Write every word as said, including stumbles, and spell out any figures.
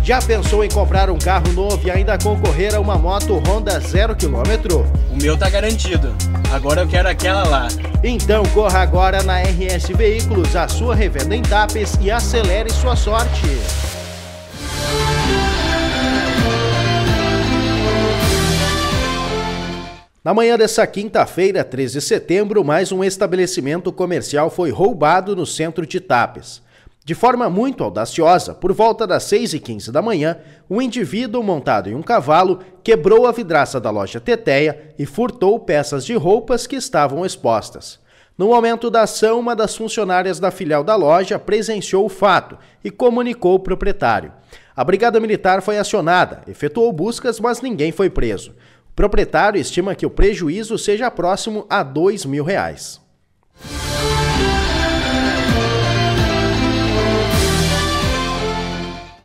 Já pensou em comprar um carro novo e ainda concorrer a uma moto Honda zero quilômetro? O meu tá garantido. Agora eu quero aquela lá. Então corra agora na R S Veículos, a sua revenda em Tapes, e acelere sua sorte. Na manhã dessa quinta-feira, treze de setembro, mais um estabelecimento comercial foi roubado no centro de Tapes. De forma muito audaciosa, por volta das seis e quinze da manhã, um indivíduo montado em um cavalo quebrou a vidraça da loja Teteia e furtou peças de roupas que estavam expostas. No momento da ação, uma das funcionárias da filial da loja presenciou o fato e comunicou o proprietário. A Brigada Militar foi acionada, efetuou buscas, mas ninguém foi preso. O proprietário estima que o prejuízo seja próximo a dois mil reais.